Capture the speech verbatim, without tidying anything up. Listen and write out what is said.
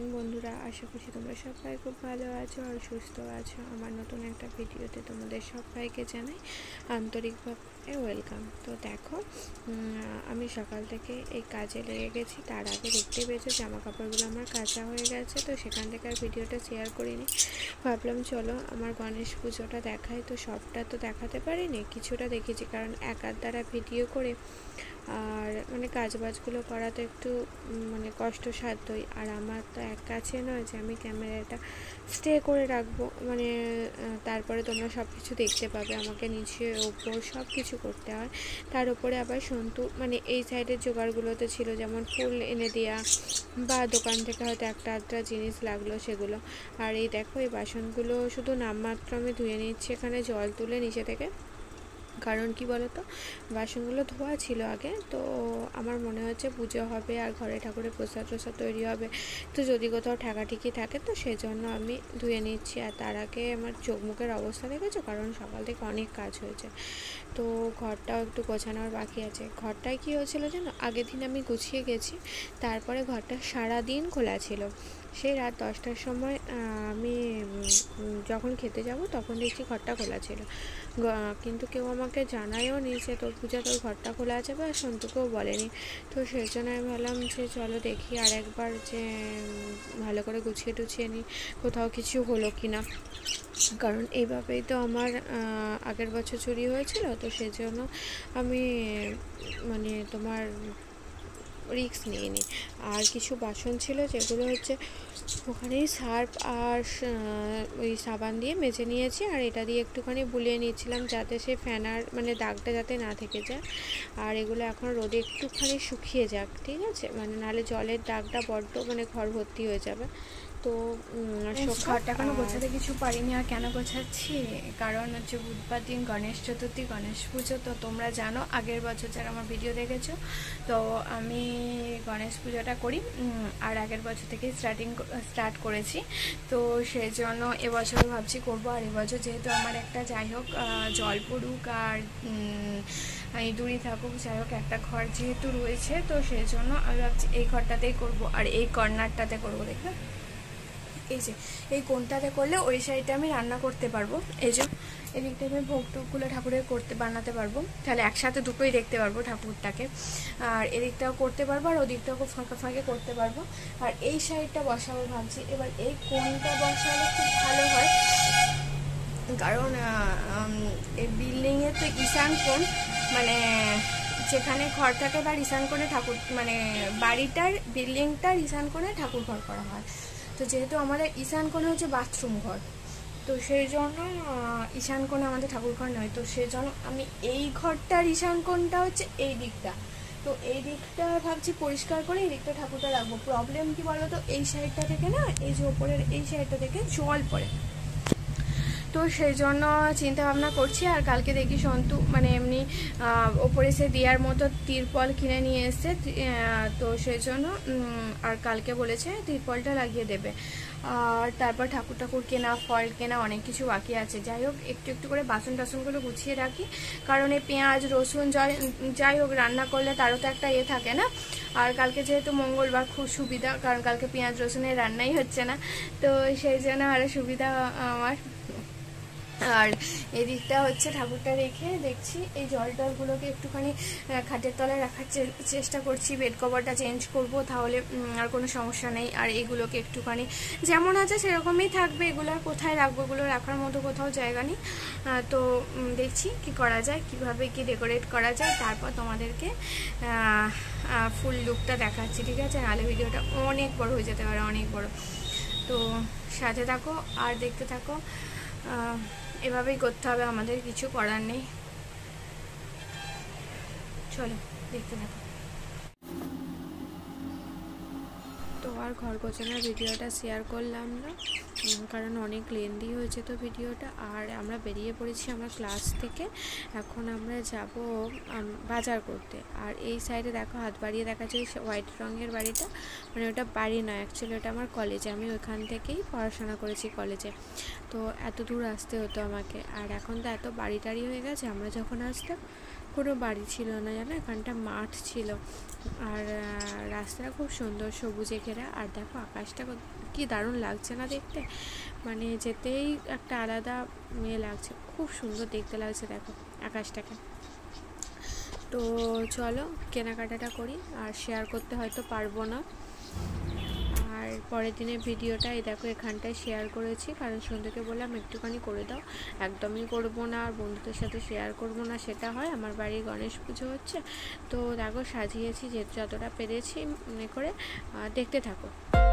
Morning বন্ধুরা, আশা করছি তোমরা সবাই খুব ভালো আছো আর সুস্থ আছো। আমার নতুন একটা ভিডিওতে তোমাদের সবাইকে জানাই আন্তরিকভাবে ওয়েলকাম। তো দেখো, আমি সকাল থেকে এই কাজে লেগে গেছি। তার আগে দেখতেই পেয়েছো জামা কাপড়গুলো আমার কাচা হয়ে গেছে, তো সেখান থেকে আর ভিডিওটা শেয়ার করিনি। ভাবলাম চলো আমার গণেশ পুজোটা দেখাই। তো সবটা তো দেখাতে পারিনি, কিছুটা দেখেছি, কারণ একার দ্বারা ভিডিও করে আর মানে কাজবাজগুলো করা তো একটু মানে কষ্টসাধ্যই। আর আমার তো এক কাছে নয় যে আমি ক্যামেরাটা স্টে করে রাখবো, মানে তারপরে তোমরা সব কিছু দেখতে পাবে। আমাকে নিচে ওপর সব কিছু করতে হয়। তার উপরে আবার সন্তু মানে এই সাইডের জোগাড়গুলোতে ছিল, যেমন ফুল এনে দেওয়া বা দোকান থেকে হয়তো একটা আধটা জিনিস লাগলো সেগুলো। আর এই দেখো, এই বাসনগুলো শুধু নামমাত্র আমি ধুয়ে নিচ্ছি এখানে জল তুলে নিচে থেকে। কারণ কি বলতো, বাসনগুলো ধোয়া ছিল আগে, তো আমার মনে হচ্ছে পুজো হবে আর ঘরে ঠাকুরের প্রসাদ প্রসাদ তৈরি হবে, তো যদি কোথাও ঠেকাঠেকি থাকে তো সেই জন্য আমি ধুয়ে নিচ্ছি। আর তার আগে আমার চোখ মুখের অবস্থা দেখেছো, কারণ সকাল থেকে অনেক কাজ হয়েছে। তো ঘরটাও একটু গোছানোর বাকি আছে। ঘরটায় কী হয়েছিল জানো, আগের দিন আমি গুছিয়ে গেছি, তারপরে ঘরটা সারাদিন খোলা ছিল। সেই রাত দশটার সময় আমি যখন খেতে যাব তখন দেখছি ঘরটা খোলা ছিল, কিন্তু কেউ আমাকে জানায়ও নি যে তোর পূজা তোর ঘরটা খোলা আছে, বা সন্তুকেও বলেনি। তো সেই জন্য আমি ভাবলাম যে চলো দেখি আর একবার যে ভালো করে গুছিয়ে টুছিয়ে নিই কোথাও কিছু হলো কি না। কারণ এইভাবেই তো আমার আগের বছর চুরি হয়েছিল, তো সেই জন্য আমি মানে তোমার রিস্ক নিইনি। আর কিছু বাসন ছিল যেগুলো হচ্ছে ওখানেই সার্ফ আর ওই সাবান দিয়ে মেজে নিয়েছি, আর এটা দিয়ে একটুখানি বুলিয়ে নিয়েছিলাম যাতে সে ফেনার মানে দাগটা যাতে না থেকে যায়। আর এগুলো এখন রোদে একটুখানি শুকিয়ে যাক, ঠিক আছে, মানে নাহলে জলের দাগটা বড্ড মানে ঘর ভর্তি হয়ে যাবে। তো ঘরটা এখনো গোছাতে কিছু পারিনি। আর কেন গোছাচ্ছি, কারণ হচ্ছে বুধবার দিন গণেশ চতুর্থী, গণেশ পুজো। তো তোমরা জানো আগের বছর যারা আমার ভিডিও দেখেছো, তো আমি গণেশ পুজোটা করি আর আগের বছর থেকে স্টার্টিং স্টার্ট করেছি। তো সেই জন্য এবছর ভাবছি করবো। আর এবছর যেহেতু আমার একটা যাই হোক জল পড়ুক আর দূরে থাকুক, যাই হোক একটা ঘর যেহেতু রয়েছে, তো সেই জন্য আমি ভাবছি এই ঘরটাতেই করবো আর এই কর্নারটাতে করবো। দেখবে এই যে এই কোণটাতে করলে ওই সাইডে আমি রান্না করতে পারবো। এই যে এদিকটা আমি ভোগ টোকগুলো ঠাকুরের করতে বানাতে পারবো, তাহলে একসাথে দুটোই দেখতে পারবো ঠাকুরটাকে। আর এদিকটাও করতে পারবো আর ওদিকটাও খুব ফাঁকা ফাঁকে করতে পারবো। আর এই সাইডটা বসাবো ভাবছি। এবার এই কোণটা বসালে খুব ভালো হয়, কারণ এই বিল্ডিংয়ের তো ঈশান কোণ, মানে যেখানে ঘর থাকে বা ঈশান কোণে ঠাকুর, মানে বাড়িটার বিল্ডিংটার ঈশান কোণে ঠাকুর ঘর করা হয়। তো যেহেতু আমাদের ঈশান কোণে হচ্ছে বাথরুম ঘর, তো সেই জন্য ঈশান কোণে আমাদের ঠাকুর ঘর নয়, তো সেই জন্য আমি এই ঘরটার ঈশান কোণটা হচ্ছে এই দিকটা। তো এই দিকটা ভাবছি পরিষ্কার করে এই দিকটা ঠাকুরটা রাখবো। প্রবলেম কি বলো তো, এই সাইডটা থেকে না, এই যে ওপরের এই সাইডটা থেকে জল পড়ে, তো সেই জন্য চিন্তা ভাবনা করছি। আর কালকে দেখি সন্তু মানে এমনি ওপরে সে দেওয়ার মতো তিরপল কিনে নিয়ে এসছে, তো সেই জন্য আর কালকে বলেছে তিরপলটা লাগিয়ে দেবে। আর তারপর ঠাকুর ঠাকুর কেনা, ফল কেনা, অনেক কিছু বাকি আছে। যাই হোক একটু একটু করে বাসন টাসনগুলো গুছিয়ে রাখি, কারণ এই পেঁয়াজ রসুন যাই হোক রান্না করলে তারও তো একটা ইয়ে থাকে না। আর কালকে যেহেতু মঙ্গলবার খুব সুবিধা, কারণ কালকে পেঁয়াজ রসুনের রান্নাই হচ্ছে না, তো সেই জন্য আরও সুবিধা আমার। আর এদিকটা হচ্ছে ঠাকুরটা রেখে দেখছি এই জল টলগুলোকে একটুখানি খাটের তলায় রাখার চেষ্টা করছি। বেড কভারটা চেঞ্জ করব, তাহলে আর কোনো সমস্যা নেই। আর এগুলোকে একটুখানি যেমন আছে সেরকমই থাকবে, এগুলো আর কোথায় রাখবো, এগুলো রাখার মতো কোথাও জায়গা নেই। তো দেখছি কি করা যায়, কিভাবে কি ডেকোরেট করা যায়, তারপর তোমাদেরকে ফুল লুকটা দেখাচ্ছি, ঠিক আছে, নাহলে ভিডিওটা অনেক বড় হয়ে যেতে পারে, অনেক বড়। তো সাথে থাকো আর দেখতে থাকো, এভাবেই করতে হবে, আমাদের কিছু করার নেই। চলো দেখতে থাকো। তো আর ঘর গোছানোর ভিডিওটা শেয়ার করলাম না, কারণ অনেক লেন্দি হয়েছে তো ভিডিওটা। আর আমরা বেরিয়ে পড়েছি আমার ক্লাস থেকে, এখন আমরা যাব বাজার করতে। আর এই সাইডে দেখো হাত বাড়িয়ে দেখাচ্ছে ওই হোয়াইট রঙের বাড়িটা, মানে ওটা বাড়ি নয় অ্যাকচুয়ালি, ওটা আমার কলেজে, আমি ওইখান থেকেই পড়াশোনা করেছি কলেজে, তো এত দূর আসতে হতো আমাকে। আর এখন তো এত বাড়ি টাড়ি হয়ে গেছে, আমরা যখন আসতাম কোনো বাড়ি ছিল না জানো, এখানটা মাঠ ছিল। আর রাস্তাটা খুব সুন্দর সবুজে ঘেরা। আর দেখো আকাশটা কি দারুণ লাগছে না দেখতে, মানে যেতেই একটা আলাদা মেয়ে লাগছে, খুব সুন্দর দেখতে লাগছে দেখো আকাশটাকে। তো চলো কেনাকাটাটা করি, আর শেয়ার করতে হয়তো পারবো না। আর পরের দিনের ভিডিওটা এই দেখো এখানটায় শেয়ার করেছি, কারণ সন্ধ্যেকে বললাম একটুখানি করে দাও, একদমই করবো না আর বন্ধুদের সাথে শেয়ার করবো না, সেটা হয়। আমার বাড়ি গণেশ পুজো হচ্ছে, তো দেখো সাজিয়েছি যে যতটা পেরেছি মনে করে, দেখতে থাকো।